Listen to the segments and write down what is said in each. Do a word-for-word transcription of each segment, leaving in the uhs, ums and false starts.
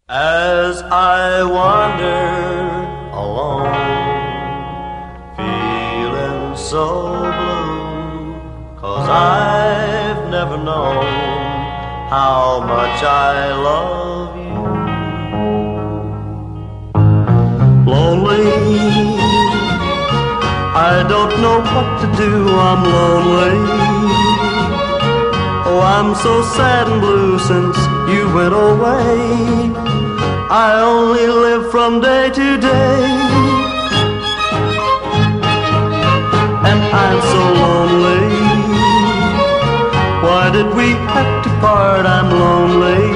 As I wander alone, feeling so blue, 'cause I've never known how much I love you. Lonely, I don't know what to do, I'm lonely. Oh, I'm so sad and blue since you went away. I only live from day to day, and I'm so lonely. Why did we have to part? I'm lonely.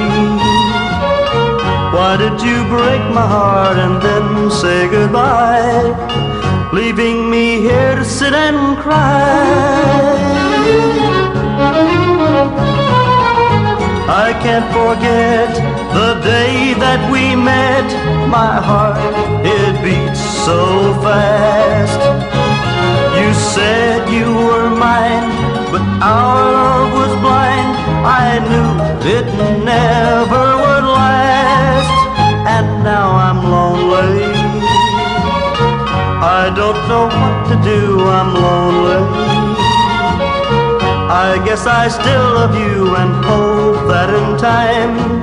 Why did you break my heart and then say goodbye, leaving me here to sit and cry? I can't forget the day that we met. My heart, it beats so fast. You said you were mine, but our love was blind. I knew it never would last, and now I'm lonely. I don't know what to do, I'm lonely. I guess I still love you and hope that in time